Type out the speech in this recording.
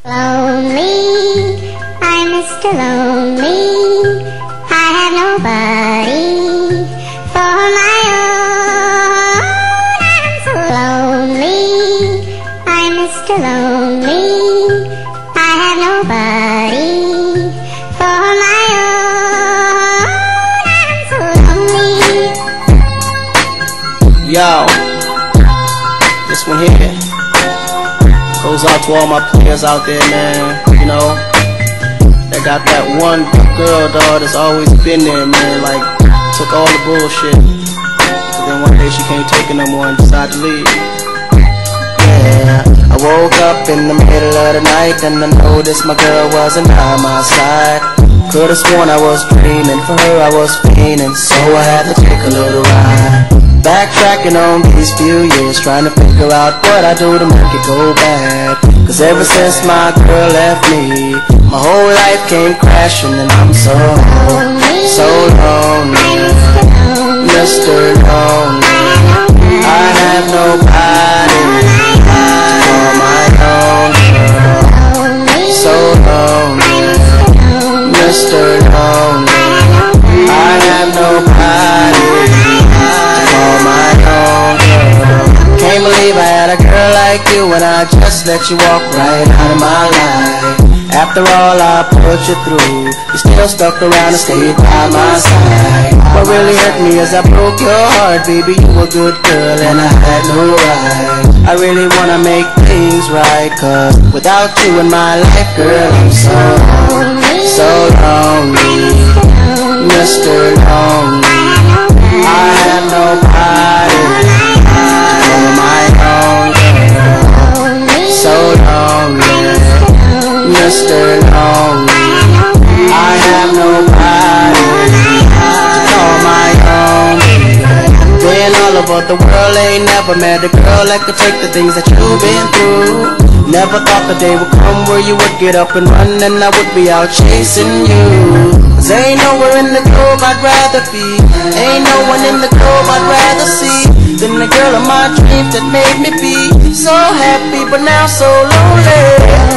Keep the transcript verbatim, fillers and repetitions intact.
Lonely, I'm Mister Lonely. I have nobody for my own. I'm so lonely, I'm Mister Lonely. I have nobody for my own. I'm so lonely. Yo, this one here goes out to all my players out there, man. You know, that got that one girl, dog, that's always been there, man. Like, took all the bullshit, but then one day she can't take it no more and decided to leave. Yeah, I woke up in the middle of the night and I noticed my girl wasn't by my side. Could've sworn I was dreaming, for her I was fiending, so I had to take a little ride. Backtracking on these few years, trying to figure out what I do to make it go bad. Cause ever since my girl left me, my whole life came crashing and I'm so, so lonely, Mister Lonely. I have nobody for my own girl. So lonely, Mister Lonely. I have nobody for my own girl. Can't believe I had a girl like you and I just let you walk right out of my life. After all I put you through, you still stuck around and stayed by my side. What really hurt me is I broke your heart, baby, you a good girl and I had no right. I really wanna make things right, cause without you in my life, girl, I'm so, so lonely, Mister Lonely. I have nobody for my own girl. So lonely, Mister Lonely. I have nobody to call my own. Then all over the world ain't never met a girl that could take the things that you've been through. Never thought the day would come where you would get up and run and I would be out chasing you. Cause ain't nowhere in the globe I'd rather be, ain't no one in the globe I'd rather see than the girl of my dreams that made me be so happy but now so lonely.